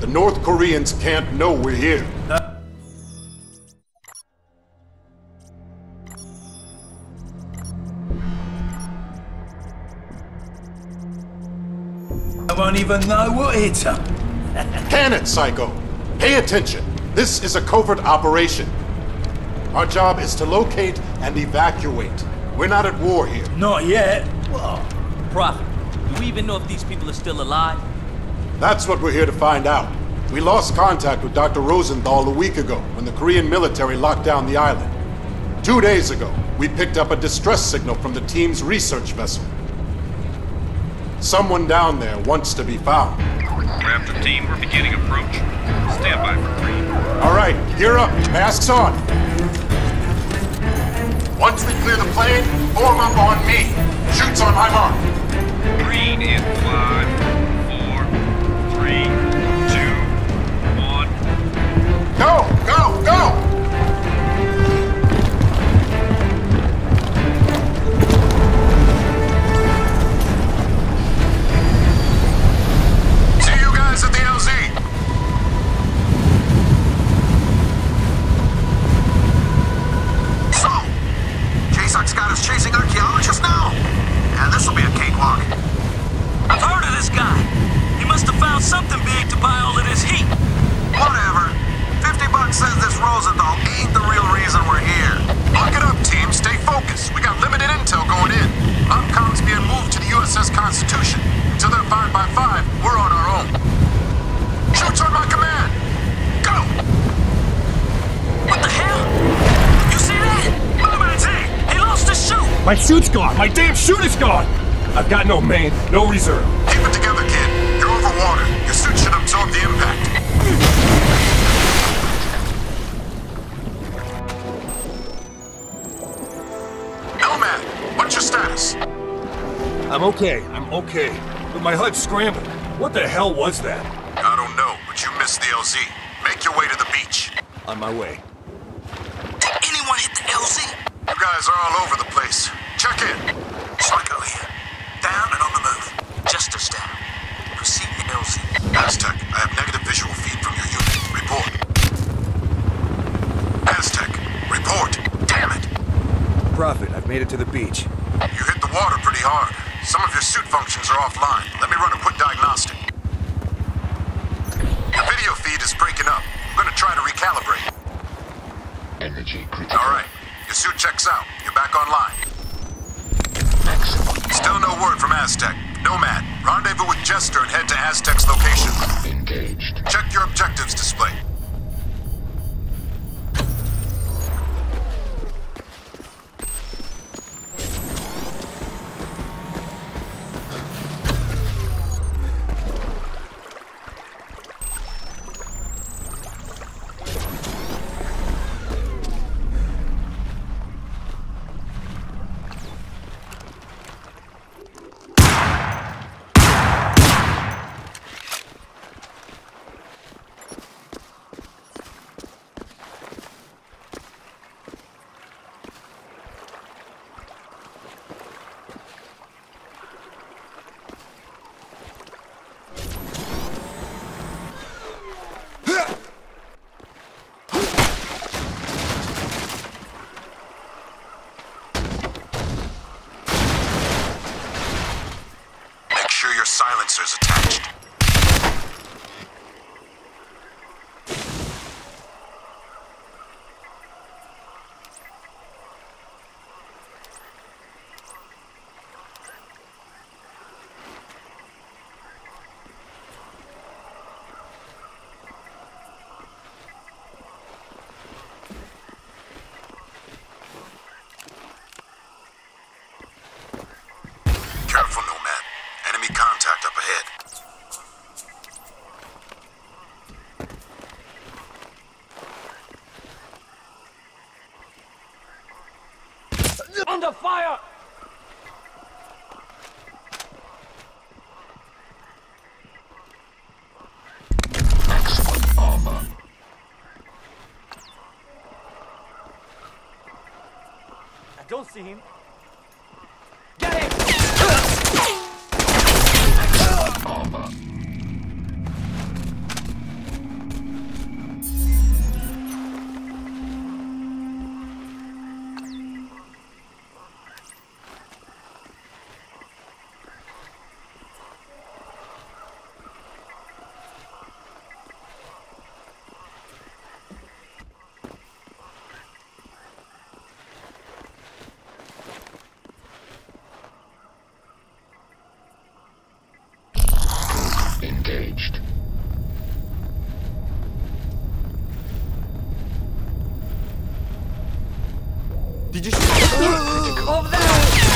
The North Koreans can't know we're here. I won't even know what hit them. Can it, Psycho? Pay attention. This is a covert operation. Our job is to locate and evacuate. We're not at war here. Not yet. Whoa. Prophet, do we even know if these people are still alive? That's what we're here to find out. We lost contact with Dr. Rosenthal a week ago when the Korean military locked down the island. 2 days ago, we picked up a distress signal from the team's research vessel. Someone down there wants to be found. Raptor team, we're beginning approach. Stand by for green. All right, gear up. Masks on. Once we clear the plane, form up on me. Shoots on my mark. Green in 5, 4, 3, 2, 1. Go! Go! Go! See you guys at the LZ. So, JSOC's got us chasing archaeologists now? And this'll be a cakewalk. I've heard of this guy. He must have found something big to buy all of this heat. Whatever. $50 says this Rosenthal ain't the real reason we're here. Lock it up, team. Stay focused. We got limited intel going in. Uncom's being moved to the USS Constitution. Until they're 5 by 5, we're on our own. Shoots on my command. Go! What the hell? You see that? My man's hit. He lost his chute. My chute's gone! My damn chute is gone! I've got no main, no reserve. Keep it together, kid. You're over water. Your suit should absorb the impact. Nomad, what's your status? I'm okay, But my HUD's scrambling. What the hell was that? I don't know, but you missed the LZ. Make your way to the beach. On my way. Did anyone hit the LZ? You guys are all over the place. Check in. Psycho here. Down and on the move. Justice down. Proceed to LZ. Aztec, I have negative visual feed from your unit. Report. Aztec, report. Damn it. Prophet, I've made it to the beach. You hit the water pretty hard. Some of your suit functions are offline. Let me run a quick diagnostic. Your video feed is breaking up. I'm gonna try to recalibrate. Energy critical. All right. Your suit checks out. You're back online. Still no word from Aztec. Nomad, rendezvous with Jester and head to Aztec's location. Engaged. Check your objectives display. Silencers attached. Careful, Nomad. Enemy contact up ahead. Under fire! Excellent armor. I don't see him. Get him! Armor. Did you see? Over there!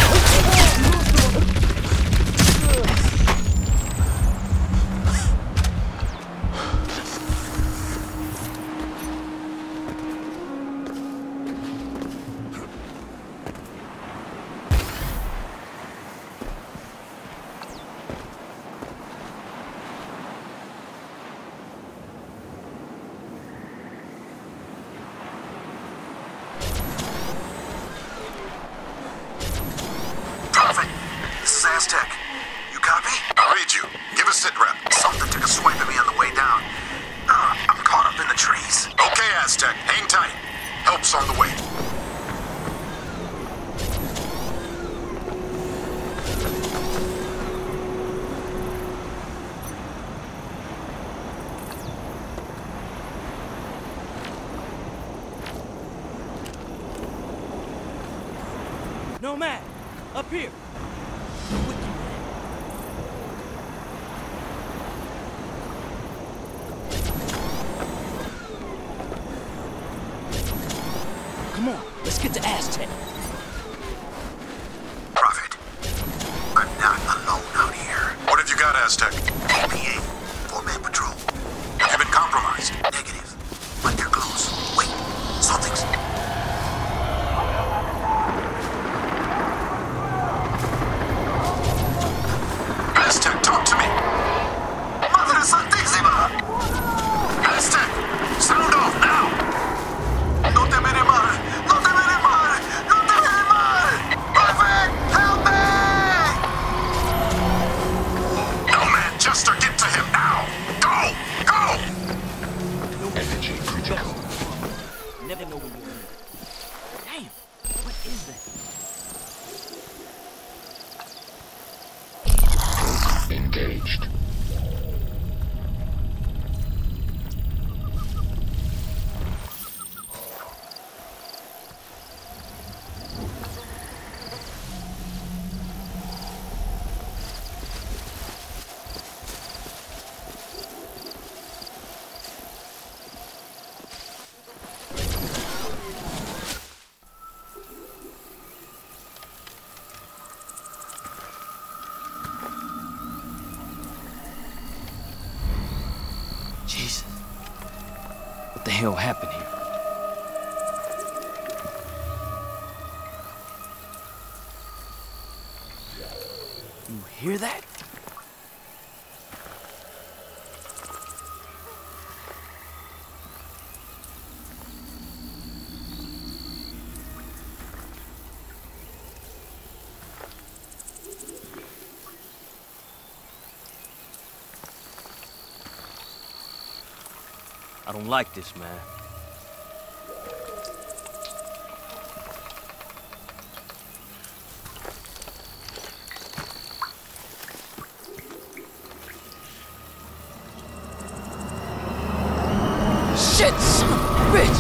Aztec. You copy? I'll read you. Give a sit rep. Something took a swipe at me on the way down. I'm caught up in the trees. Okay, Aztec. Hang tight. Help's on the way. Nomad, up here. Come on, let's get to Aztec. Prophet, I'm not alone out here. What have you got, Aztec? KPA, 4-man patrol. Have you been compromised? Negative, but they're close. Wait, something's... Aztec, talk to me! Madre Santísima! Aztec, sound off now! No te mire mal! No te mire mal! No te mire mal! Prophet, help me! No, man, Chester, get to him now! Go! Go! Energy critical. Never know when you're in. Damn, what is that? Engaged. Jesus. What the hell happened here? You hear that? I don't like this, man. Shit, son of a bitch!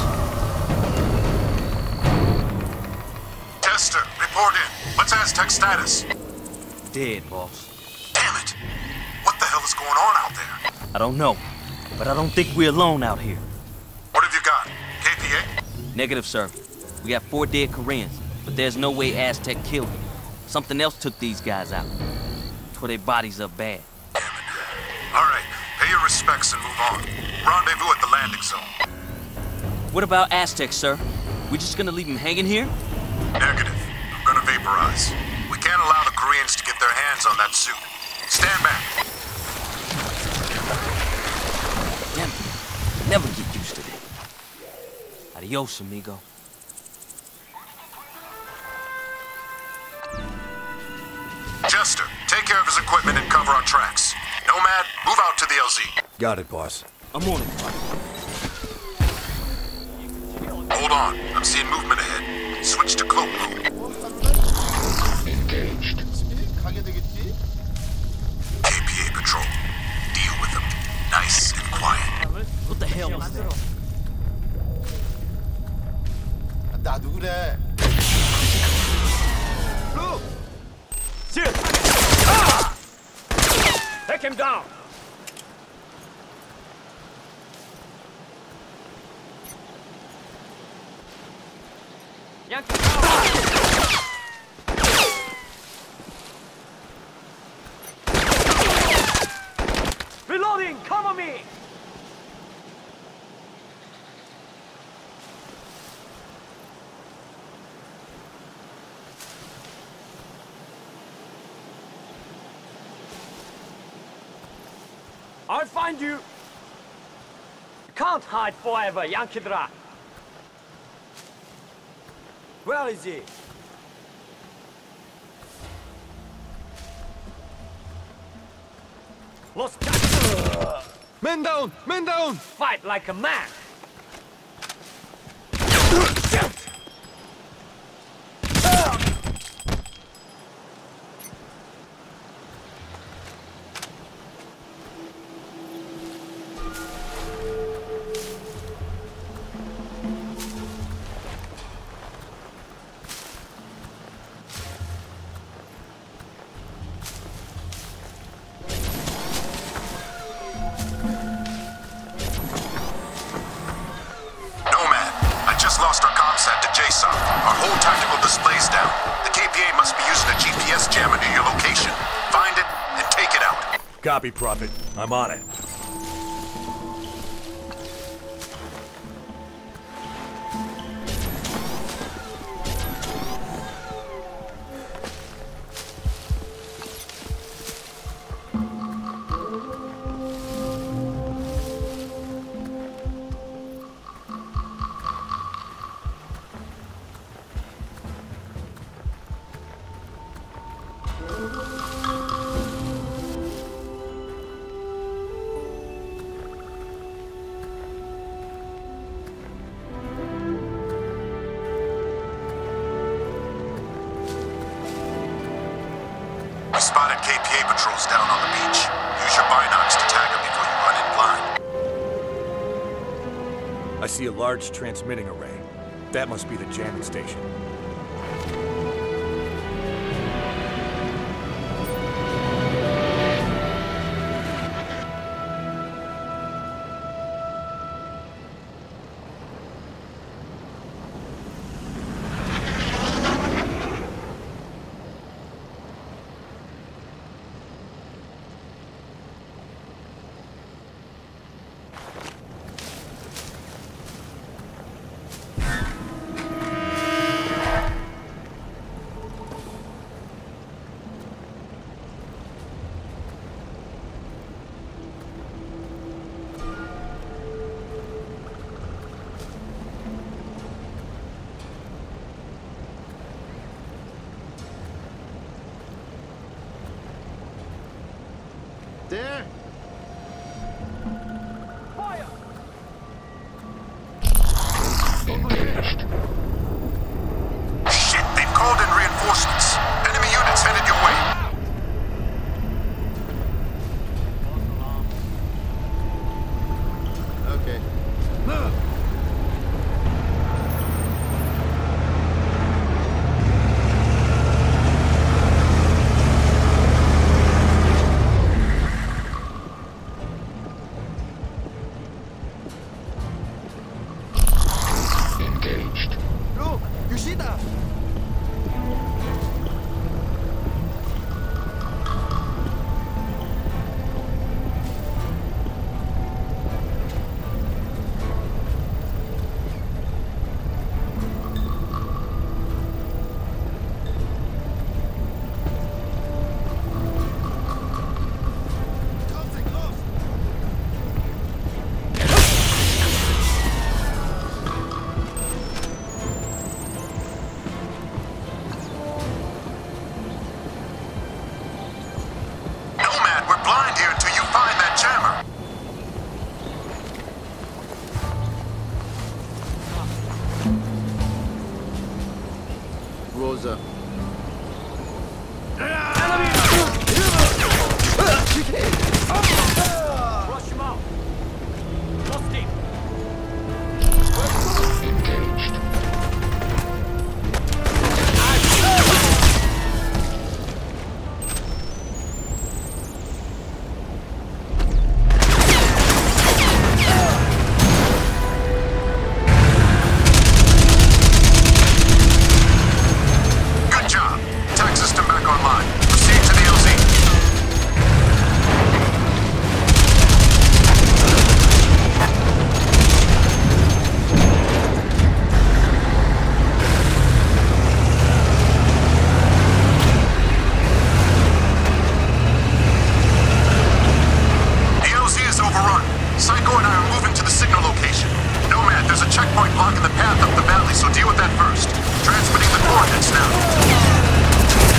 Chester, report in. What's Aztec's status? Dead, boss. Damn it! What the hell is going on out there? I don't know, but I don't think we're alone out here. What have you got? KPA? Negative, sir. We got 4 dead Koreans, but there's no way Aztec killed them. Something else took these guys out. Tore their bodies up bad. All right, pay your respects and move on. Rendezvous at the landing zone. What about Aztec, sir? We just gonna leave him hanging here? Negative. I'm gonna vaporize. We can't allow the Koreans to get their hands on that suit. Stand back. Damn it. Never get used to that. Adios, amigo. Chester, take care of his equipment and cover our tracks. Nomad, move out to the LZ. Got it, boss. I'm on it. Hold on, I'm seeing movement ahead. Switch to cloak mode. Engaged. KPA patrol. Deal with them. Nice and quiet. What the hell was that? 나 누구래? Take him down! Yankee! I'll find you. You can't hide forever, Yankidra. Where is he? Lost. Men down! Men down! Fight like a man. Copy, Prophet. I'm on it. We spotted KPA patrols down on the beach. Use your binocs to tag them before you run in blind. I see a large transmitting array. That must be the jamming station. There! Fire! Engaged. Shit, they've called in reinforcements. Enemy units headed your way. Okay. Look! You see that? Rosa. Rush him out. Lost him. Engaged. Good checkpoint blocking the path up the valley, so deal with that first. Transmitting the coordinates now.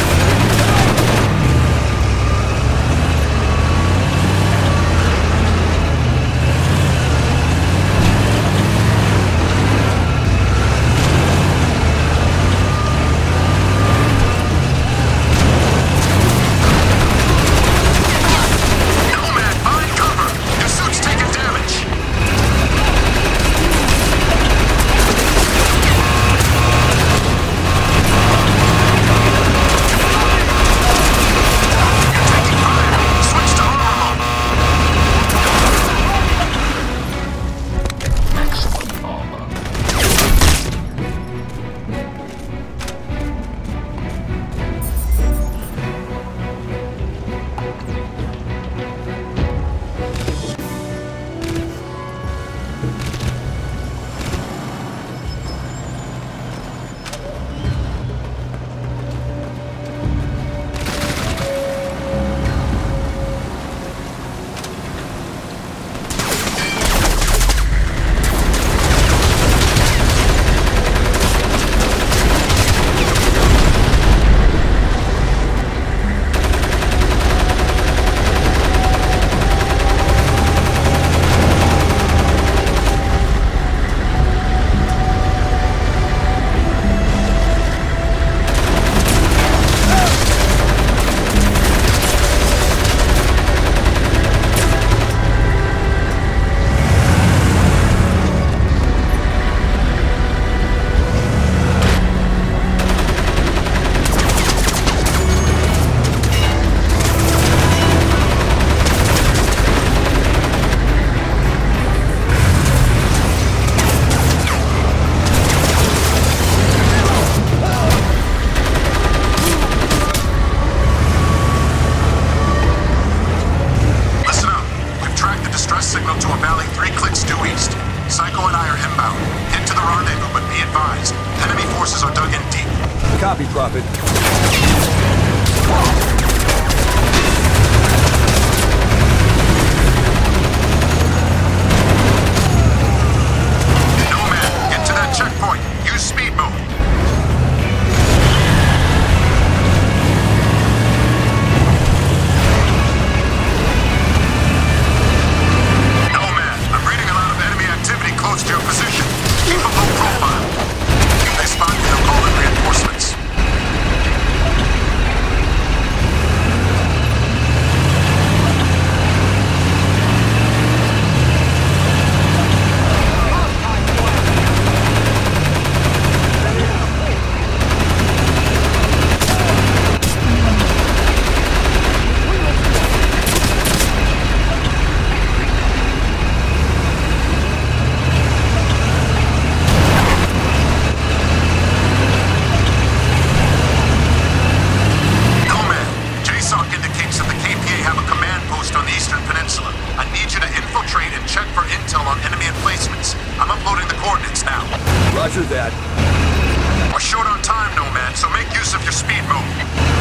Copy, Prophet. Nomad, get to that checkpoint. Use speed mode. Nomad, I'm reading a lot of enemy activity close to your position. Keep a low profile. If they spot you, they'll call in reinforcements. Roger that. We're short on time, Nomad, so make use of your speed mode.